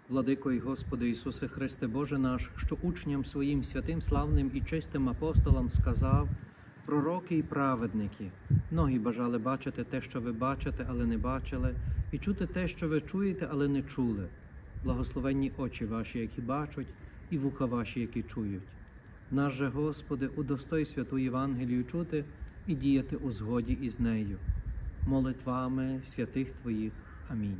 Владико і Господи Ісусе Христе, Боже наш, що учням своїм святим, славним і чистим апостолам сказав: пророки і праведники, многі бажали бачити те, що ви бачите, але не бачили, і чути те, що ви чуєте, але не чули. Благословенні очі ваші, які бачать, і вуха ваші, які чують. Наш же, Господи, удостой святу Євангелію чути і діяти у згоді із нею. Молитвами святих Твоїх. Амінь.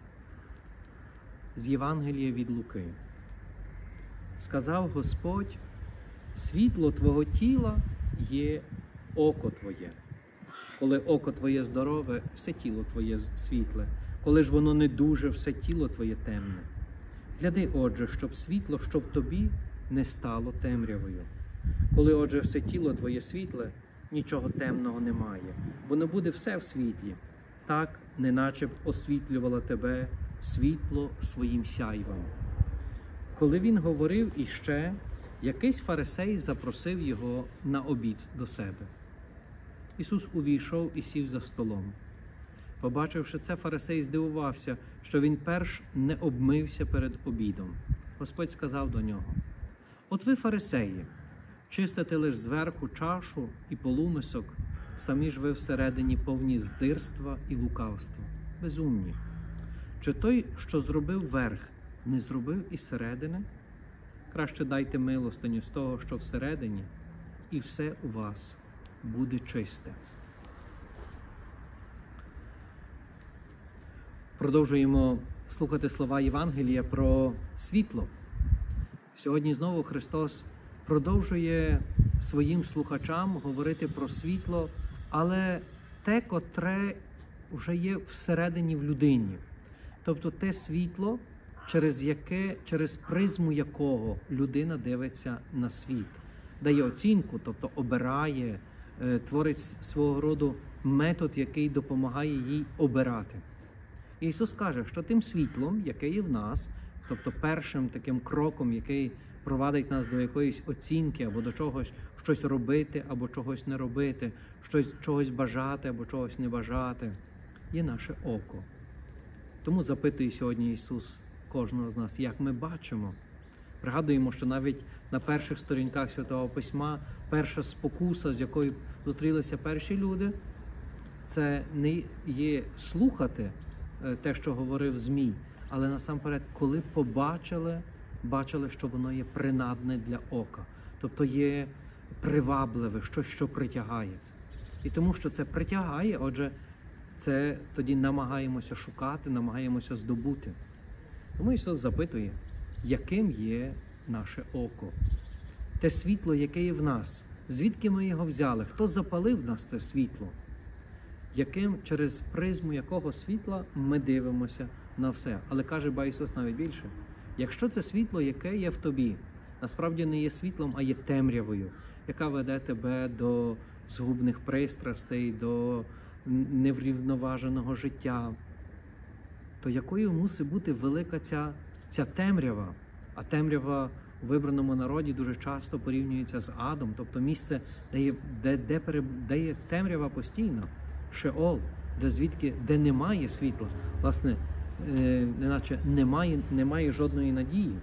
З Євангелія від Луки. Сказав Господь: світло Твого тіла є око Твоє. Коли око Твоє здорове, все тіло Твоє світле. Коли ж воно не дуже, все тіло Твоє темне. Гляди, отже, щоб світло, що в тобі, не стало темрявою. Коли, отже, все тіло Твоє світле, нічого темного немає, бо не буде все в світлі. Так, неначе б освітлювало тебе світло своїм сяйвом. Коли він говорив іще, якийсь фарисей запросив його на обід до себе. Ісус увійшов і сів за столом. Побачивши це, фарисей здивувався, що він перш не обмився перед обідом. Господь сказав до нього: от ви, фарисеї, чистите лиш зверху чашу і полумисок, самі ж ви всередині повні здирства і лукавства. Безумні! Чи той, що зробив верх, не зробив і середини? Краще дайте милостиню з того, що всередині, і все у вас буде чисте. Продовжуємо слухати слова Євангелія про світло. Сьогодні знову Христос продовжує своїм слухачам говорити про світло, але те, котре вже є всередині в людині. Тобто те світло, через призму якого людина дивиться на світ, дає оцінку, тобто обирає, творить свого роду метод, який допомагає їй обирати. І Ісус каже, що тим світлом, яке є в нас, тобто першим таким кроком, який провадить нас до якоїсь оцінки, або до чогось, щось робити, або чогось не робити, чогось бажати, або чогось не бажати, є наше око. Тому запитує сьогодні Ісус кожного з нас, як ми бачимо. Пригадуємо, що навіть на перших сторінках Святого Письма перша спокуса, з якою зустрілися перші люди, це не є слухати те, що говорив Змій, але насамперед, коли бачили, що воно є принадне для ока, тобто є привабливе, щось, що притягає. І тому, що це притягає, отже, це тоді намагаємося шукати, намагаємося здобути. Тому Ісус запитує, яким є наше око? Те світло, яке є в нас, звідки ми його взяли? Хто запалив в нас це світло? Через призму якого світла ми дивимося на все. Але каже Ісус навіть більше. Якщо це світло, яке є в тобі, насправді не є світлом, а є темрявою, яка веде тебе до згубних пристрастей, до неврівноваженого життя, то якою мусить бути велика ця темрява? А темрява в вибраному народі дуже часто порівнюється з адом, тобто місце, де є темрява постійно, Шеол, де немає світла, власне, неначе немає жодної надії.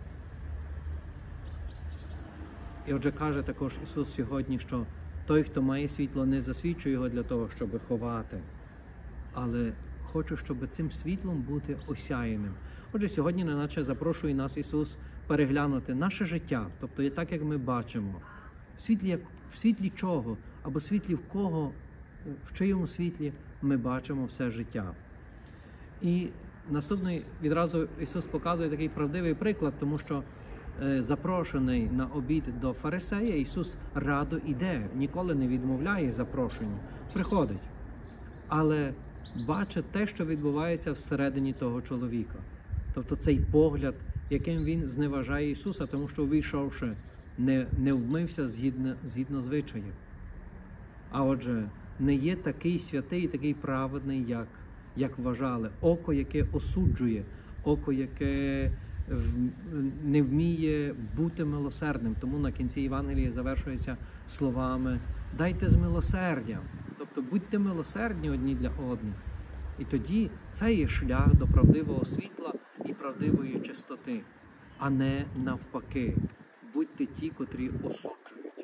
І отже каже також Ісус сьогодні, що той, хто має світло, не засвічує його для того, щоб ховати, але хоче, щоб цим світлом бути осяяним. Отже, сьогодні неначе запрошує нас Ісус переглянути наше життя, тобто так, як ми бачимо, в світлі чого, або світлі в кого, в чиєму світлі ми бачимо все життя. І наступний відразу Ісус показує такий правдивий приклад, тому що запрошений на обід до фарисея, Ісус радо іде, ніколи не відмовляє запрошенню, приходить. Але бачить те, що відбувається всередині того чоловіка. Тобто цей погляд, яким він зневажає Ісуса, тому що, увійшовши, не вмився згідно звичаїв. А отже, не є такий святий, такий праведний, як вважали. Око, яке осуджує, око, яке не вміє бути милосердним. Тому на кінці Євангелія завершується словами: дайте з милосердям. Тобто будьте милосердні одні для одних. І тоді це є шлях до правдивого світла і правдивої чистоти, а не навпаки. Будьте ті, котрі осуджують.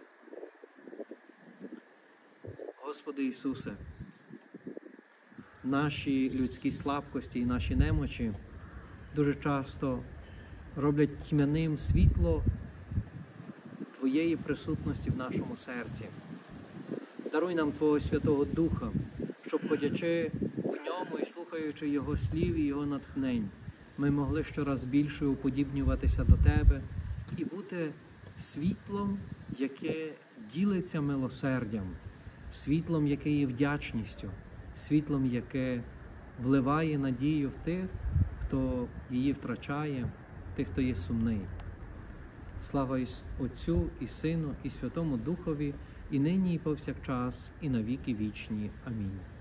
Господи Ісусе, наші людські слабкості і наші немочі дуже часто роблять тьмяним світло Твоєї присутності в нашому серці. Даруй нам Твого Святого Духа, щоб, ходячи в ньому і слухаючи Його слів і Його натхнень, ми могли щораз більше уподібнюватися до Тебе і бути світлом, яке ділиться милосердям, світлом, яке є вдячністю, світлом, яке вливає надію в тих, хто її втрачає, тих, хто є сумний. Слава Отцю і Сину і Святому Духові, і нині, і повсякчас, і на віки вічні. Амінь.